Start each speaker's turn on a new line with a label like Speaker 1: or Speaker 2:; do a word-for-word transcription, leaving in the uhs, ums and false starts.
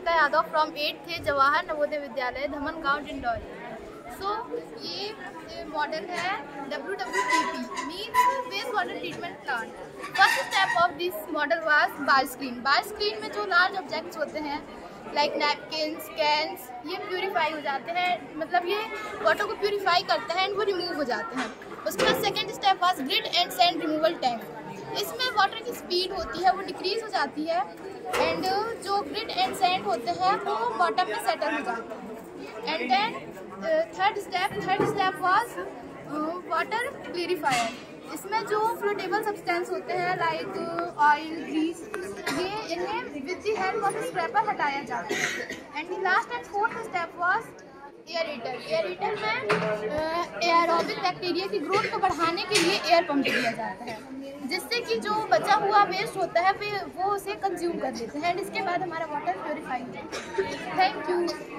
Speaker 1: Priyanka Yadav from eighth थे जवाहर नवोदय विद्यालय धमन गांव डिंडौरी। सो ये मॉडल है W W T P means waste water treatment plant. First step of this model was bar screen. Bar screen में जो large objects होते हैं लाइक नैपकिन्स, कैन्स, ये प्यूरीफाई हो जाते हैं, मतलब ये वाटर को प्यूरीफाई करते हैं एंड वो रिमूव हो जाते हैं। उसके बाद second step was grit and sand removal tank. इसमें वाटर की स्पीड होती है वो डिक्रीज हो जाती है एंड जो ग्रिड एंड सैंड होते हैं वो बॉटम में सेटल हो जाते हैं। And then third step third step was water clarifier. इसमें जो फ्लोटेबल सब्सटेंस होते हैं लाइक ऑयल, ग्रीस, ये इन्हें with the help of scraper हटाया जाता है। And the last and fourth step was aerator. Aerator में एयरोबिक बैक्टीरिया की ग्रोथ को बढ़ाने के लिए एयर पंप दिया जाता है, जिससे कि जो बचा हुआ वेस्ट होता है वो उसे कंज्यूम कर लेते हैं एंड इसके बाद हमारा वाटर प्योरीफाई होता है। Thank you.